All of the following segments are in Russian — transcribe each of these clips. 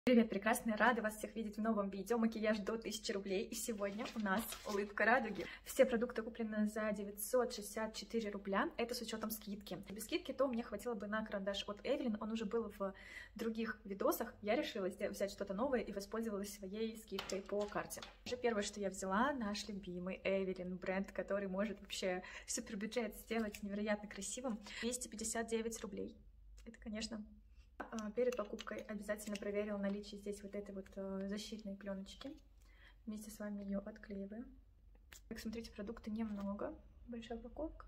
Привет, прекрасные! Рада вас всех видеть в новом видео. Макияж до 1000 рублей. И сегодня у нас улыбка радуги. Все продукты куплены за 964 рубля. Это с учетом скидки. Без скидки то мне хватило бы на карандаш от Эвелин. Он уже был в других видосах. Я решила взять что-то новое и воспользовалась своей скидкой по карте. Уже первое, что я взяла, наш любимый Эвелин бренд, который может вообще супербюджет сделать невероятно красивым. 259 рублей. Это, конечно... Перед покупкой обязательно проверила наличие здесь вот этой вот защитной пленочки. Вместе с вами ее отклеиваем. Как смотрите, продукта немного, большая упаковка.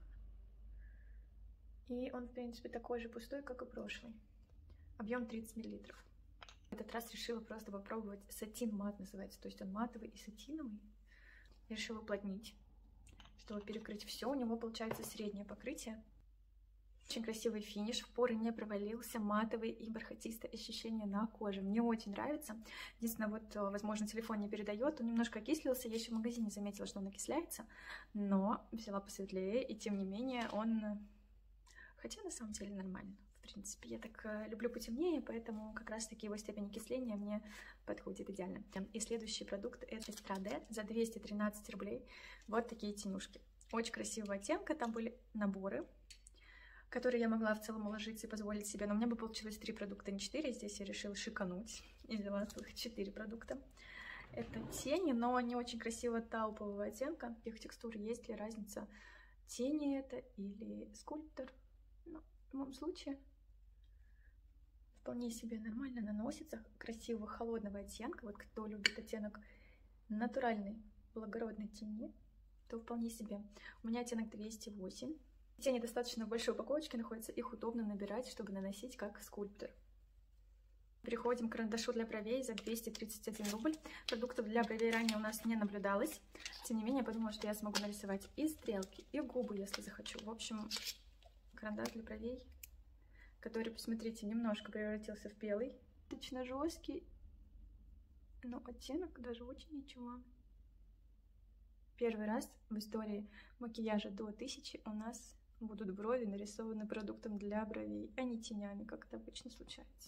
И он, в принципе, такой же пустой, как и прошлый. Объем 30 мл. В этот раз решила просто попробовать сатин мат называется. То есть он матовый и сатиновый. Я решила уплотнить, чтобы перекрыть все. У него получается среднее покрытие. Очень красивый финиш, в поры не провалился, матовый и бархатистое ощущение на коже. Мне очень нравится. Единственное, вот, возможно, телефон не передает, он немножко окислился. Я еще в магазине заметила, что он окисляется, но взяла посветлее, и тем не менее он... Хотя на самом деле нормально, в принципе. Я так люблю потемнее, поэтому как раз-таки его степень окисления мне подходит идеально. И следующий продукт — это Эстраде за 213 рублей. Вот такие тенюшки. Очень красивого оттенка, там были наборы, которые я могла в целом уложиться и позволить себе. Но у меня бы получилось 3 продукта, не 4. Здесь я решила шикануть и взяла целых 4 продукта. Это тени, но не очень красиво таупового оттенка. Их текстур, есть ли разница, тени это или скульптор. Но в любом случае вполне себе нормально наносится. Красивого холодного оттенка. Вот кто любит оттенок натуральной благородной тени, то вполне себе. У меня оттенок 208. Тени достаточно в большой упаковочке находятся, их удобно набирать, чтобы наносить как скульптор. Переходим к карандашу для бровей за 231 рубль. Продуктов для бровей ранее у нас не наблюдалось. Тем не менее, я подумала, что я смогу нарисовать и стрелки, и губы, если захочу. В общем, карандаш для бровей, который, посмотрите, немножко превратился в белый. Достаточно жесткий, но оттенок даже очень ничего. Первый раз в истории макияжа до 1000 у нас будут брови нарисованы продуктом для бровей, а не тенями, как это обычно случается.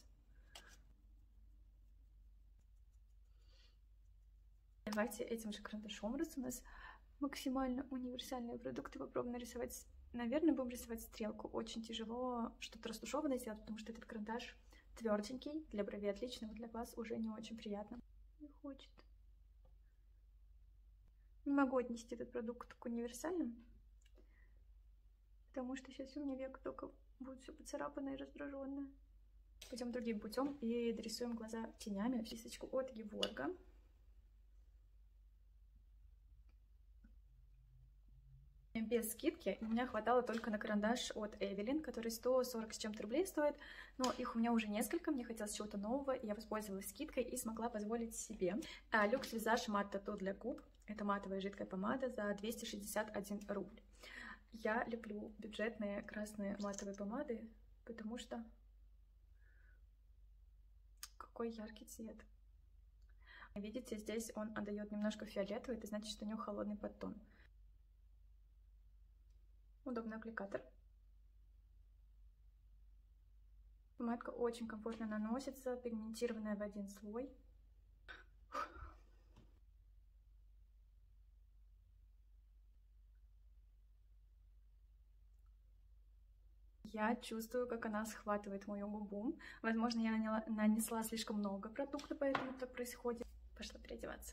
Давайте этим же карандашом, раз у нас максимально универсальные продукты, попробуем нарисовать. Наверное, будем рисовать стрелку. Очень тяжело что-то растушеванное сделать, потому что этот карандаш тверденький, для бровей отлично, но для глаз уже не очень приятно. Не хочет. Не могу отнести этот продукт к универсальным, потому что сейчас у меня век только будет все поцарапанное и раздраженное. Пойдем другим путем и дорисуем глаза тенями. Кисточку от Геворга. Без скидки у меня хватало только на карандаш от Эвелин, который 140 с чем-то рублей стоит, но их у меня уже несколько, мне хотелось чего-то нового, и я воспользовалась скидкой и смогла позволить себе. Люкс Визаж Мат Тату для губ. Это матовая жидкая помада за 261 рубль. Я люблю бюджетные красные матовые помады, потому что какой яркий цвет. Видите, здесь он отдает немножко фиолетовый, это значит, что у него холодный подтон. Удобный аппликатор. Помадка очень комфортно наносится, пигментированная в один слой. Я чувствую, как она схватывает мою губу. Возможно, я нанесла слишком много продукта, поэтому так происходит. Пошла переодеваться.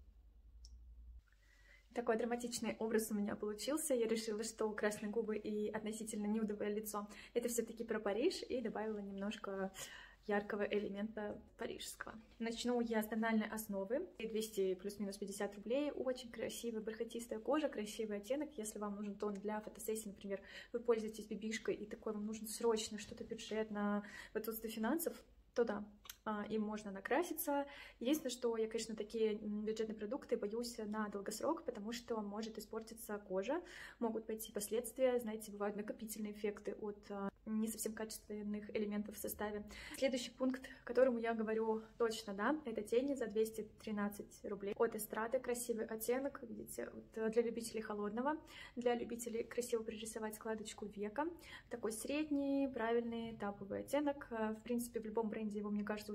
Такой драматичный образ у меня получился. Я решила, что красные губы и относительно нюдовое лицо — это все-таки про Париж, и добавила немножко яркого элемента парижского. Начну я с тональной основы. 200 плюс-минус 50 рублей. Очень красивая бархатистая кожа, красивый оттенок. Если вам нужен тон для фотосессии, например, вы пользуетесь бибишкой, и такой вам нужно срочно что-то бюджетно в отсутствие финансов, то да, им можно накраситься. Единственное, что я, конечно, такие бюджетные продукты боюсь на долгосрок, потому что может испортиться кожа, могут пойти последствия. Знаете, бывают накопительные эффекты от не совсем качественных элементов в составе. Следующий пункт, к которому я говорю точно, да, это тени за 213 рублей от Эстрады. Красивый оттенок, видите, вот для любителей холодного, для любителей красиво пририсовать складочку века. Такой средний, правильный, таповый оттенок. В принципе, в любом бренде его, мне кажется, уже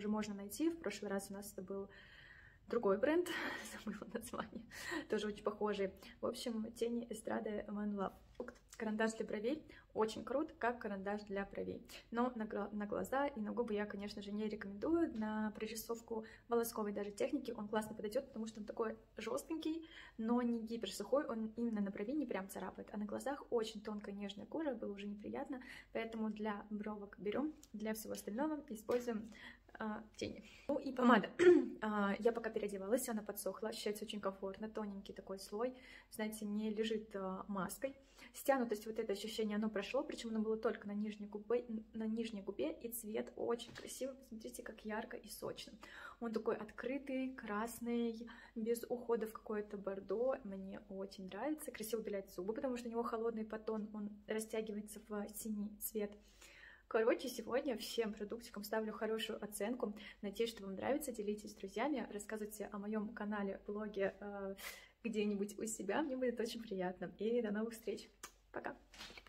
уже можно найти. В прошлый раз у нас это был другой бренд, забыла название, тоже очень похожий. В общем, тени Эстрады One Love. Карандаш для бровей очень крут, как карандаш для бровей. Но на глаза и на губы я, конечно же, не рекомендую. На прорисовку волосковой даже техники он классно подойдет, потому что он такой жесткий, но не гиперсухой. Он именно на брови не прям царапает. А на глазах очень тонкая нежная кожа, было уже неприятно. Поэтому для бровок берем, для всего остального используем тени. Ну и помада. Я пока переодевалась, она подсохла, ощущается очень комфортно, тоненький такой слой, знаете, не лежит маской. Стянутость, вот это ощущение, оно прошло, причем оно было только на нижней губе, и цвет очень красивый. Посмотрите, как ярко и сочно. Он такой открытый, красный, без ухода в какое-то бордо. Мне очень нравится. Красиво удаляет зубы, потому что у него холодный подтон, он растягивается в синий цвет. Короче, сегодня всем продуктикам ставлю хорошую оценку. Надеюсь, что вам нравится. Делитесь с друзьями, рассказывайте о моем канале, блоге где-нибудь у себя. Мне будет очень приятно. И до новых встреч. Пока!